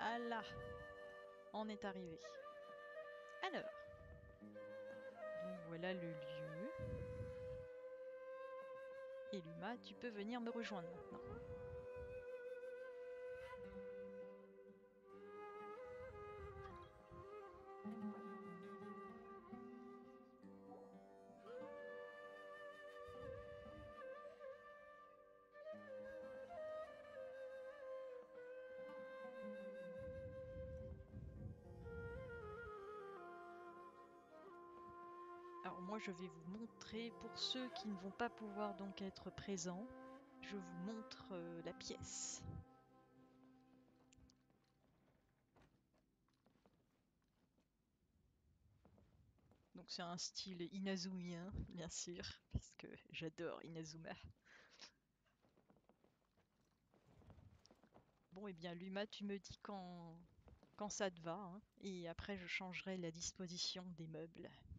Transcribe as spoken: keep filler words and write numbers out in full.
Ah là, on est arrivé. Alors, donc voilà le lieu. Et Luma, tu peux venir me rejoindre maintenant. Alors moi, je vais vous montrer, pour ceux qui ne vont pas pouvoir donc être présents, je vous montre euh, la pièce. Donc c'est un style inazumien, bien sûr, parce que j'adore Inazuma. Bon, et eh bien Luma, tu me dis quand, quand ça te va, hein, et après je changerai la disposition des meubles.